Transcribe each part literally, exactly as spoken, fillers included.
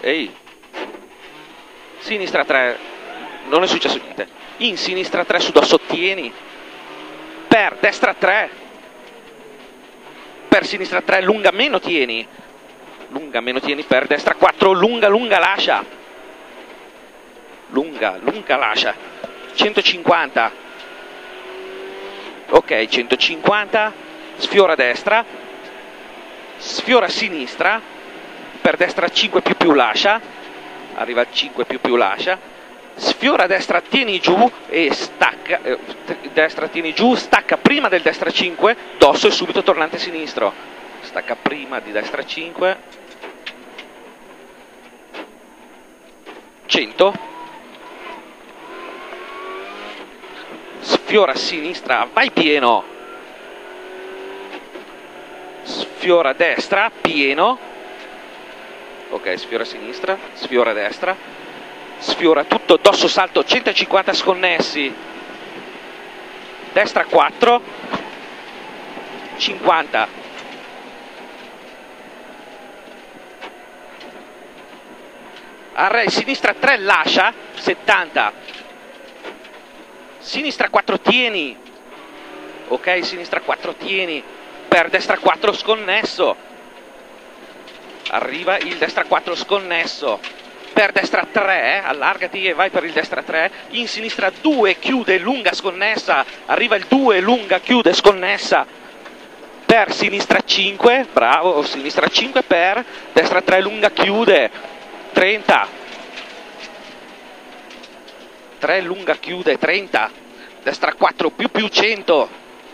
ehi, sinistra tre, non è successo niente, in sinistra tre su dosso tieni, per destra tre, per sinistra tre, lunga meno tieni, lunga meno tieni, per destra quattro, lunga lunga lascia, lunga lunga lascia, centocinquanta, ok, centocinquanta, sfiora destra, sfiora sinistra, per destra cinque più più lascia, arriva al cinque più più lascia, sfiora destra, tieni giù e stacca, eh, destra tieni giù, stacca prima del destra cinque, dosso e subito tornante sinistro, stacca prima di destra cinque, cento, sfiora a sinistra, vai pieno, sfiora a destra, pieno, ok, sfiora a sinistra, sfiora a destra, sfiora tutto, dosso salto, centocinquanta sconnessi, destra quattro, cinquanta, array, sinistra tre lascia, settanta, sinistra quattro tieni, ok, sinistra quattro tieni, per destra quattro sconnesso, arriva il destra quattro sconnesso, per destra tre, allargati e vai per il destra tre, in sinistra due, chiude, lunga sconnessa, arriva il due, lunga, chiude, sconnessa, per sinistra cinque, bravo, sinistra cinque, per destra tre, lunga, chiude, trenta, tre, lunga, chiude, trenta, destra quattro, più più cento,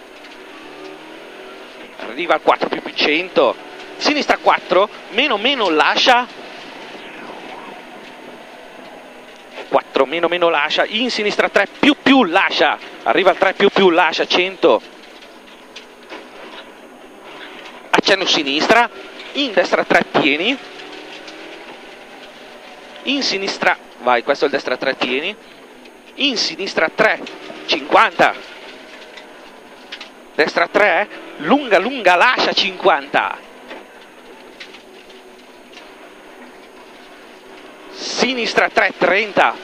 arriva al quattro più più cento, sinistra quattro, meno meno lascia, quattro meno meno lascia, in sinistra tre più più lascia, arriva al tre più più lascia, cento, accenno sinistra, in destra tre tieni, in sinistra, vai, questo è il destra tre tieni, in sinistra tre, cinquanta, destra tre, lunga lunga lascia, cinquanta, sinistra tre, trenta,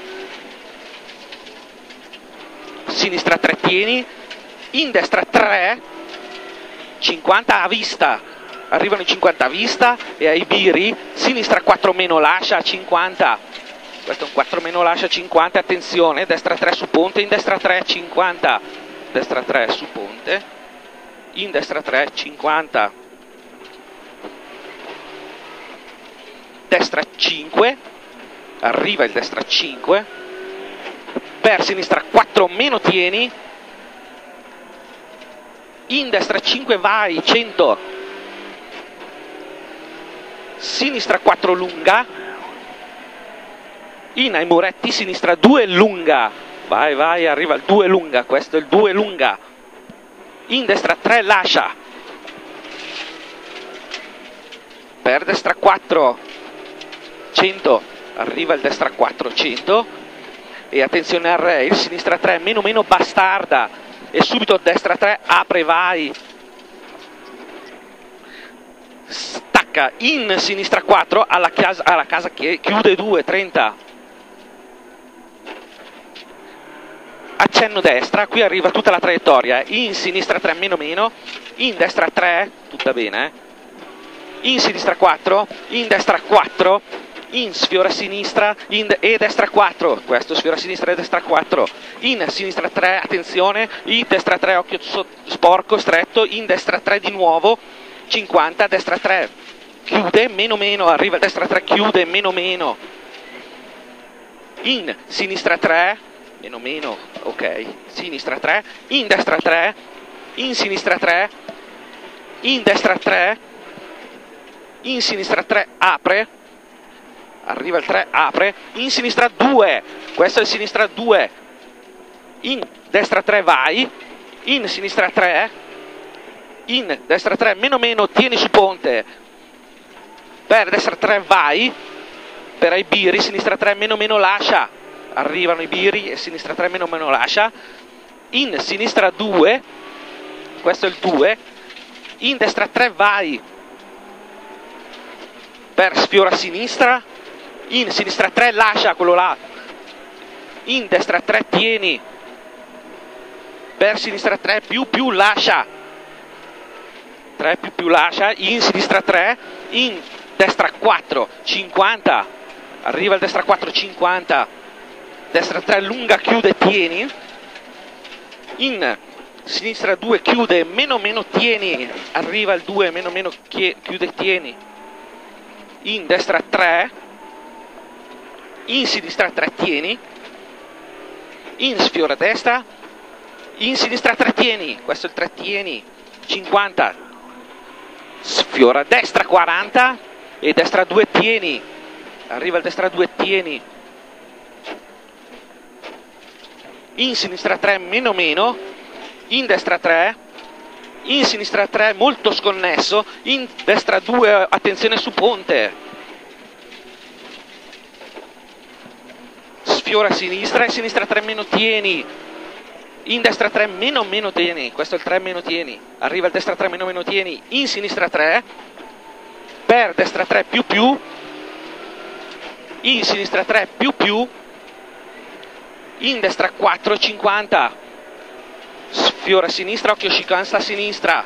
sinistra tre tieni, in destra tre, cinquanta a vista, arrivano i cinquanta a vista e ai biri, sinistra quattro meno lascia, cinquanta, questo è un quattro meno lascia, cinquanta, attenzione, destra tre su ponte, in destra tre, cinquanta, destra tre su ponte, in destra tre, cinquanta, destra cinque, arriva il destra cinque, per sinistra quattro meno tieni, in destra cinque vai, cento, sinistra quattro lunga, in ai muretti, sinistra due lunga, vai vai, arriva il due lunga, questo è il due lunga, in destra tre lascia, per destra quattro, cento, arriva il destra quattro, cento, e attenzione al rail, sinistra tre meno meno bastarda, e subito destra tre apre, vai, stacca, in sinistra quattro, alla casa, alla casa che chiude due, trenta, accenno destra, qui arriva tutta la traiettoria, in sinistra tre meno meno, in destra tre, tutta bene, eh? In sinistra quattro, in destra quattro, in sfiora sinistra in e destra quattro, questo sfiora sinistra e destra quattro, in sinistra tre, attenzione, in destra tre, occhio sporco, stretto, in destra tre di nuovo, cinquanta, destra tre, chiude, meno meno, arriva destra tre, chiude, meno meno, in sinistra tre, meno meno, ok, sinistra tre, in destra tre, in sinistra tre, in destra tre, in sinistra tre, apre, arriva il tre, apre, in sinistra due, questo è il sinistra due, in destra tre vai, in sinistra tre, in destra tre, meno meno, tieni su ponte, per destra tre vai, per ai biri, sinistra tre, meno meno lascia, arrivano i biri e sinistra tre meno meno lascia, in sinistra due, questo è il due, in destra tre vai, per sfiora sinistra, in sinistra tre, lascia quello là, in destra tre, tieni, per sinistra tre, più più, lascia, tre più più, lascia, in sinistra tre, in destra quattro, cinquanta, arriva il destra quattro, cinquanta, destra tre, lunga, chiude, tieni, in sinistra due, chiude, meno meno, tieni, arriva il due, meno meno, chiude, tieni, in destra tre, in sinistra tre, tieni, in sfiora destra, in sinistra tre, tieni, questo è il tre, tieni, cinquanta, sfiora destra, quaranta, e destra due, tieni, arriva il destra due, tieni, in sinistra tre, meno meno, in destra tre, in sinistra tre, molto sconnesso, in destra due, attenzione su ponte, sfiora a sinistra, e sinistra tre, meno, tieni, in destra tre, meno meno, tieni, questo è il tre, meno, tieni, arriva il destra tre, meno meno, tieni, in sinistra tre, per destra tre, più più, in sinistra tre, più più, in destra quattro, cinquanta, sfiora a sinistra, occhio chicane sta a sinistra,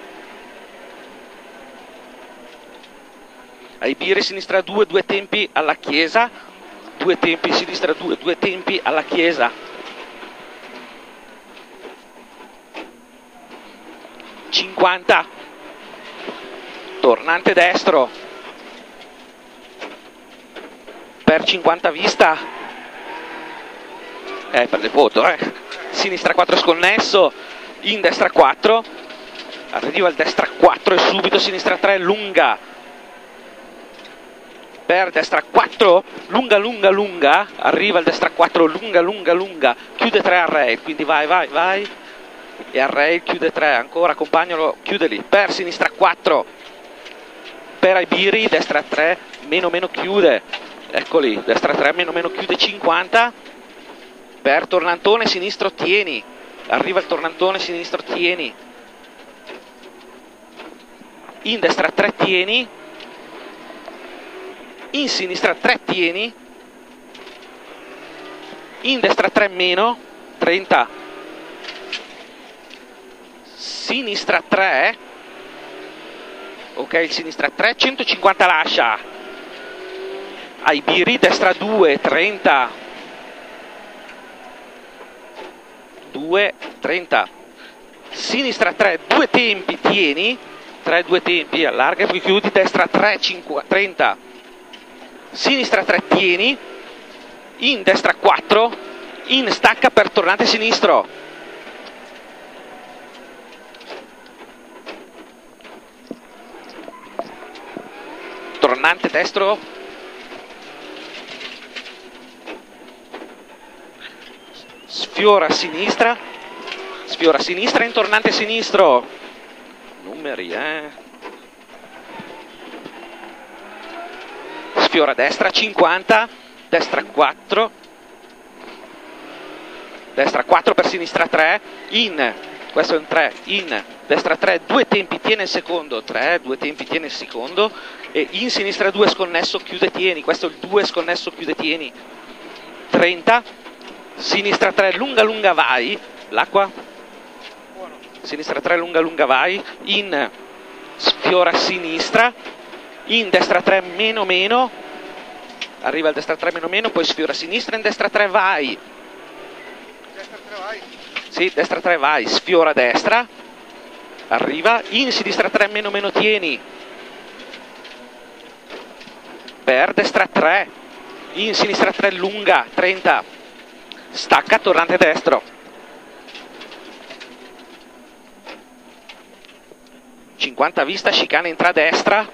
ai biri sinistra due, due tempi alla chiesa, due tempi sinistra due, due tempi alla chiesa, cinquanta, tornante destro, per cinquanta vista, eh per le foto, eh, sinistra quattro sconnesso, in destra quattro, arriva il destra quattro e subito sinistra tre, lunga, per destra quattro, lunga lunga lunga, arriva il destra quattro, lunga lunga lunga, chiude tre al rail, quindi vai vai vai, e al rail chiude tre, ancora accompagnalo, chiudeli, per sinistra quattro, per ai biri, destra tre, meno meno, chiude, eccoli, destra tre, meno meno, chiude, cinquanta, per tornantone sinistro, tieni, arriva il tornantone sinistro, tieni, in destra tre, tieni, in sinistra tre, tieni, in destra tre, meno, trenta, sinistra tre, ok, il sinistra tre, centocinquanta, lascia, ai biri, destra due, trenta, due, trenta, sinistra tre, due tempi, tieni, tre, due tempi, allarga e poi chiudi, destra tre, cinquanta, trenta, sinistra tre, tieni, in destra quattro, in stacca per tornante sinistro, tornante destro, sfiora a sinistra, sfiora a sinistra, in tornante sinistro, numeri, eh, sfiora a destra, cinquanta, destra quattro, destra quattro per sinistra tre, in, questo è un tre, in, destra tre, due tempi, tiene il secondo, tre, due tempi, tiene il secondo, e in sinistra due sconnesso, chiude, tieni, questo è il due sconnesso, chiude, tieni, trenta, sinistra tre, lunga lunga vai, l'acqua, sinistra tre, lunga lunga vai, in, sfiora a sinistra, in destra tre, meno meno, arriva il destra tre, meno meno, poi sfiora a sinistra, in destra tre, vai, destra tre, vai, sì, destra tre, vai, sfiora a destra, arriva, in sinistra tre, meno meno, tieni, per destra tre, in sinistra tre, lunga, trenta, stacca, tornante destro, cinquanta vista, chicane entra a destra,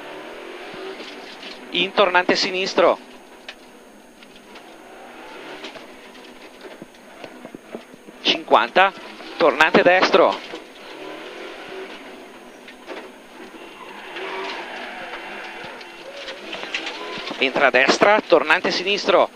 in tornante sinistro, cinquanta, tornante destro, entra a destra, tornante sinistro,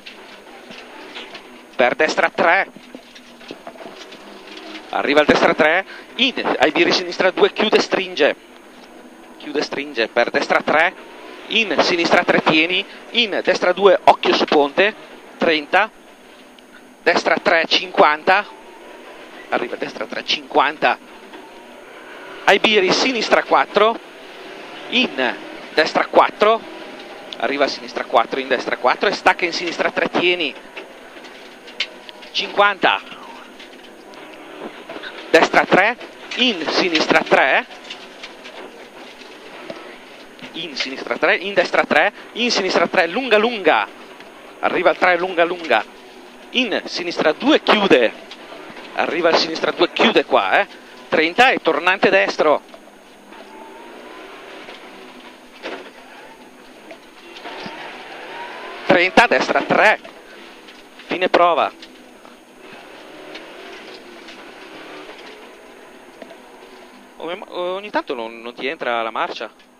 per destra tre, arriva il destra tre, in, ai biri sinistra due, chiude, stringe, chiude, stringe, per destra tre, in sinistra tre tieni, in destra due occhio su ponte, trenta, destra tre cinquanta, arriva destra tre cinquanta, ai biri sinistra quattro, in destra quattro, arriva a sinistra quattro, in destra quattro e stacca in sinistra tre tieni, cinquanta, destra tre, in sinistra tre, in sinistra tre, in destra tre, in sinistra tre, lunga lunga, arriva al tre lunga lunga, in sinistra due chiude, arriva al sinistra due chiude qua, eh, trenta e tornante destro, trenta, destra tre, fine prova. Ogni tanto non, non ti entra la marcia.